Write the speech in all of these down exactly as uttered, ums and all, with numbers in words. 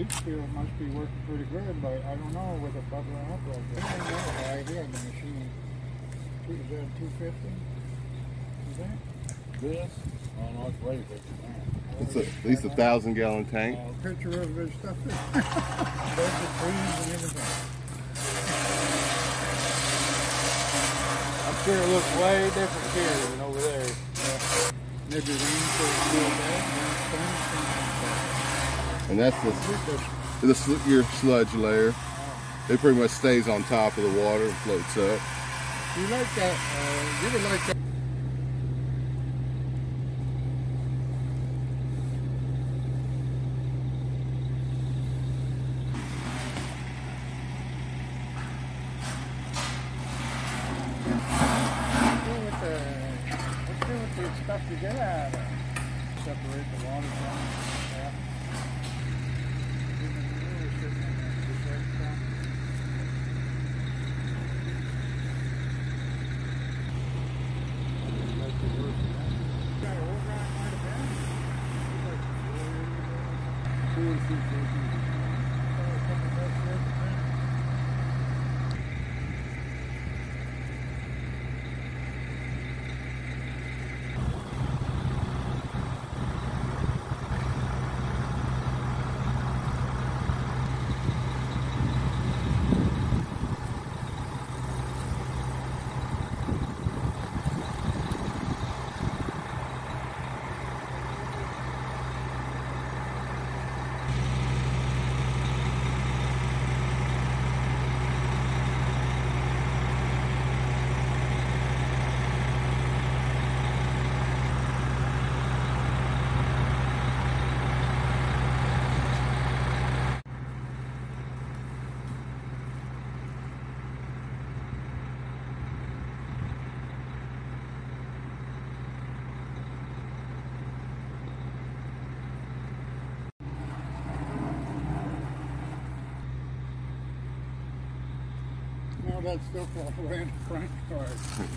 leach field must be working pretty good, but I don't know with it bubbling up like that. I don't know the idea of the machine. Is that two fifty? Is that? This? Oh no, it's way bigger than that. It's a, at least a thousand gallon tank. Uh, picture of his stuff there. There's the trees and everything. I'm sure it looks way different here than over there. Yeah. Maybe rain for a little bit, and then And that's the, the sl your sludge layer. It pretty much stays on top of the water and floats up. you like that? Uh, you would like that? Stuff to get out of. Separate the water from it. All that stuff off the way in the front yard.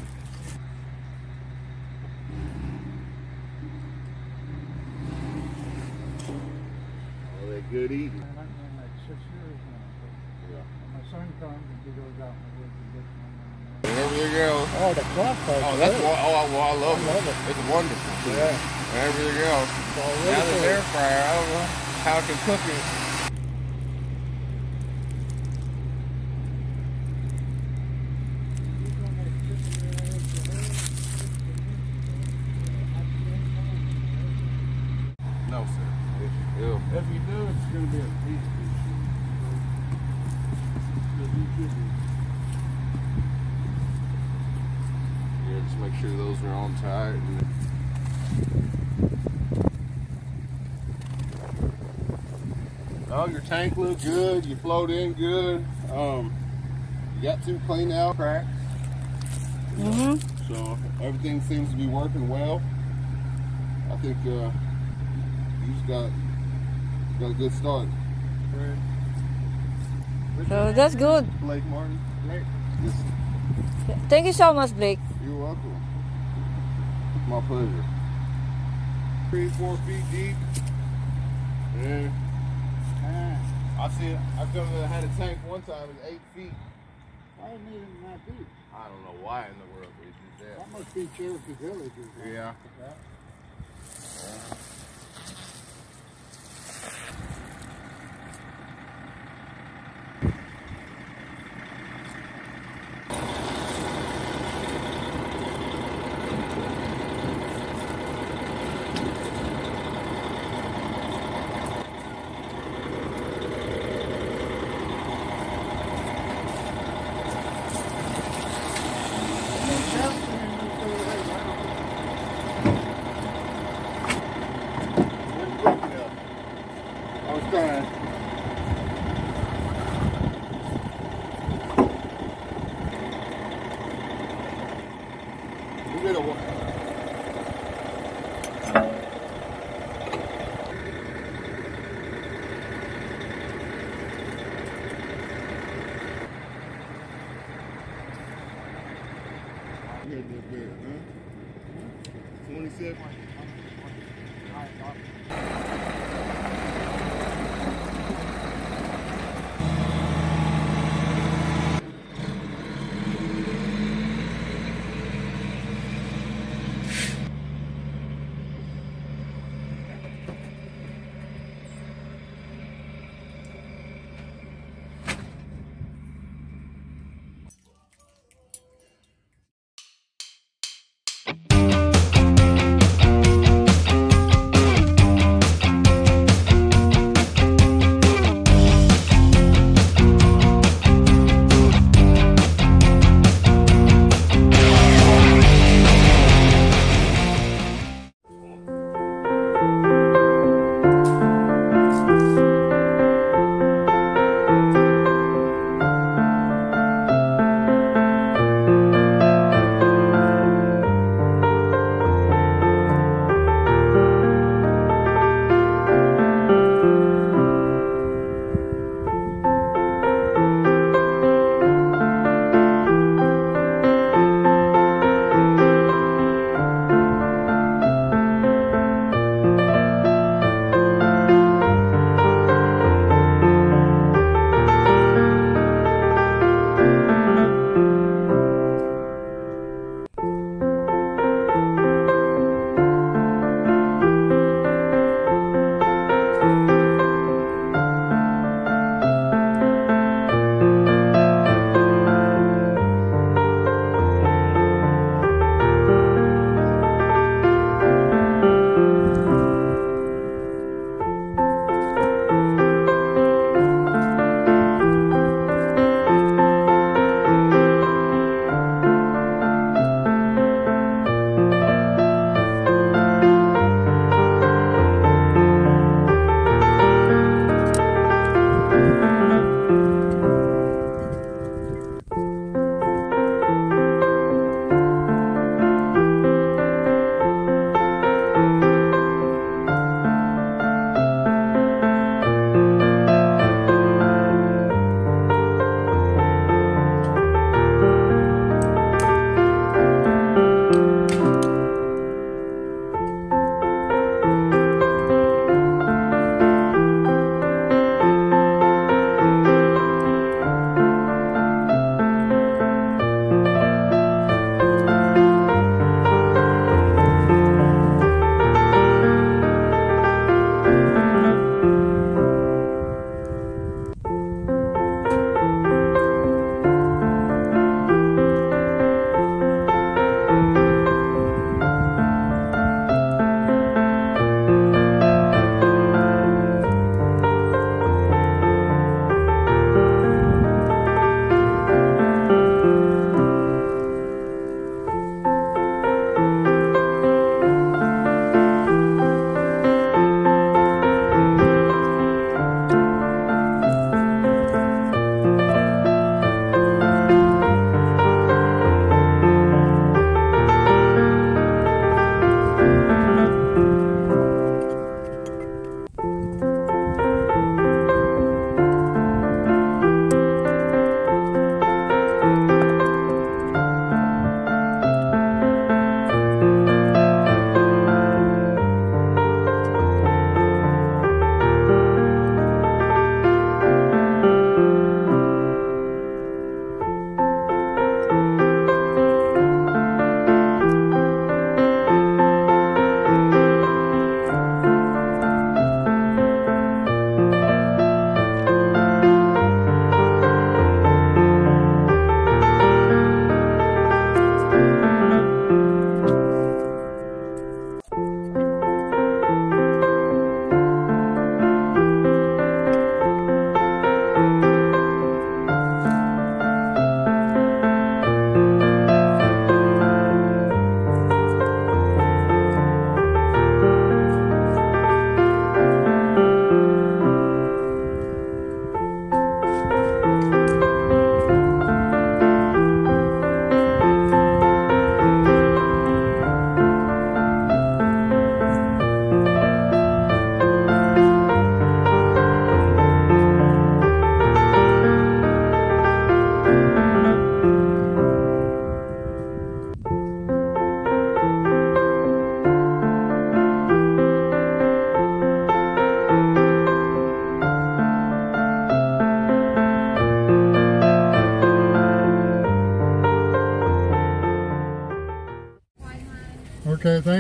Oh, they good eating. And I've been like six years now. Yeah. When my son comes and he goes out in the woods and gets one. And everything else. Oh, the clock part. Oh, that's what, oh, well, I love, I love it. It's wonderful. Yeah. And everything else. It's all Now really this good. air fryer, I don't know how I can cook it. No, sir. If you do. If you do, it's going to be a piece. Yeah, just make sure those are on tight. And oh, your tank look good. You float in good. Um, you got two clean out cracks. Mm-hmm. So everything seems to be working well. I think uh, you just got got a good start. Right. So that's good. Blake Martin. Blake. Yes. Thank you so much, Blake. You're welcome. My pleasure. Three, four feet deep. Yeah. Ah, I see it. I come to had a tank one time, it was eight feet. why isn't it in that deep? I don't know why in the world they did that. That must be Cherokee Village. Or something Yeah. like that. I was trying. We did a one. Here a little bit, huh? twenty-seven.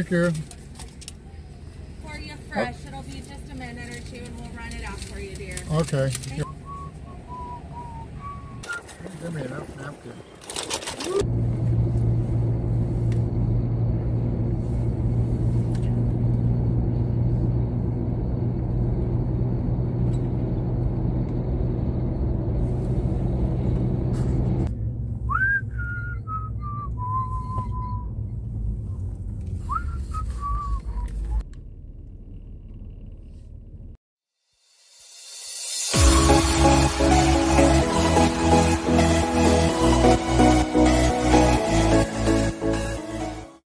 Thank you. For you fresh. It'll be just a minute or two and we'll run it out for you, dear. Okay. Thank- Give me enough napkins.